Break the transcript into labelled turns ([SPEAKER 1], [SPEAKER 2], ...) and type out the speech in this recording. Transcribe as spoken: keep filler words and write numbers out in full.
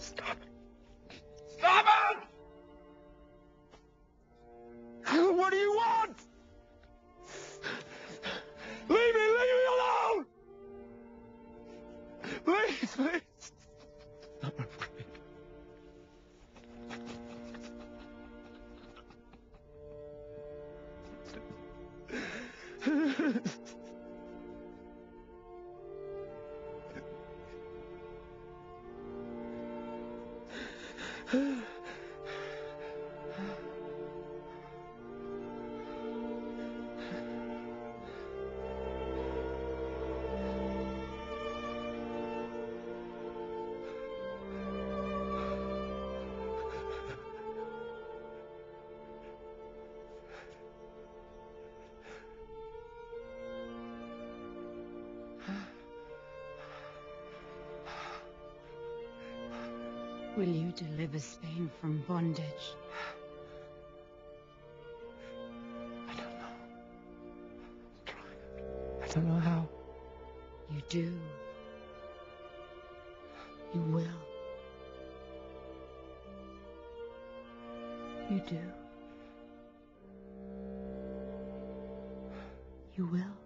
[SPEAKER 1] Stop it! Stop it! What do you want? Leave me! Leave me alone! Please, please. I'm afraid.
[SPEAKER 2] Will you deliver Spain from bondage?
[SPEAKER 1] I don't know. I'm trying. I don't know how.
[SPEAKER 2] You do. You will. You do. You will.